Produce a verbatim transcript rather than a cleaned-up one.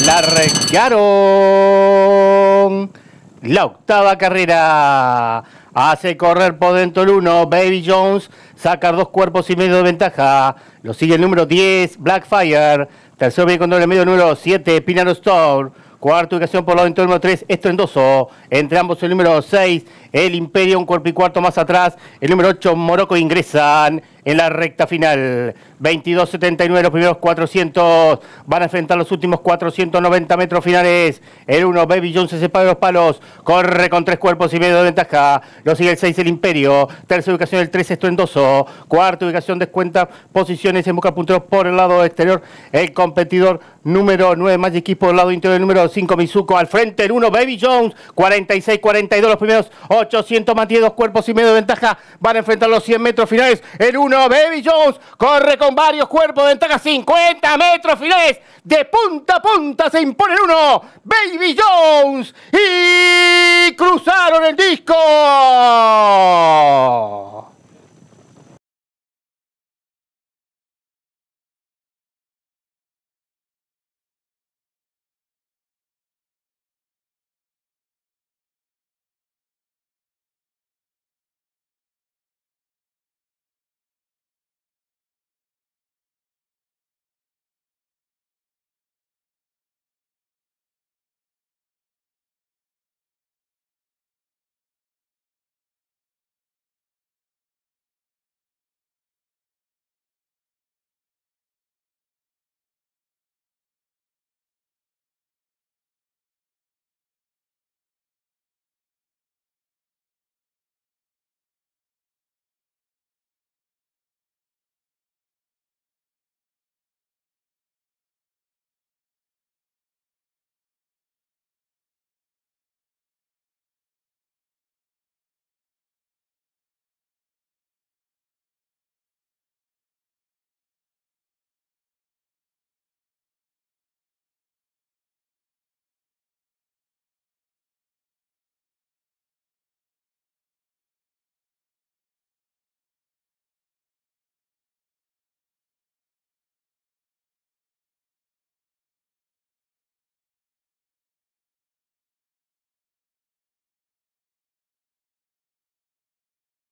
Largaron la octava carrera. Hace correr por dentro el uno, Baby Jones, saca dos cuerpos y medio de ventaja. Lo sigue el número diez, Blackfire. Tercero viene con doble medio, número siete, Pinaro Store. Cuarta ubicación por lado dentro del número tres, Estrendoso. Entre ambos el número seis, el Imperio, un cuerpo y cuarto más atrás. El número ocho, Morocco, ingresan en la recta final. veintidós setenta y nueve los primeros cuatrocientos. Van a enfrentar los últimos cuatrocientos noventa metros finales. El uno, Baby Jones, se separa de los palos. Corre con tres cuerpos y medio de ventaja. Lo sigue el seis, el Imperio. Tercera ubicación el tres, Estrendoso. Cuarta ubicación descuenta posiciones en busca punteros por el lado exterior. El competidor número nueve, Magic Key, por el lado interior. El número cinco, Mizuko. Al frente el uno, Baby Jones. cuarenta y seis cuarenta y dos los primeros ochocientos. Mantiene dos cuerpos y medio de ventaja. Van a enfrentar los cien metros finales. El uno, Baby Jones, corre con varios cuerpos de ventaja. cincuenta metros finales. De punta a punta se impone el uno, Baby Jones. Y cruzaron el disco.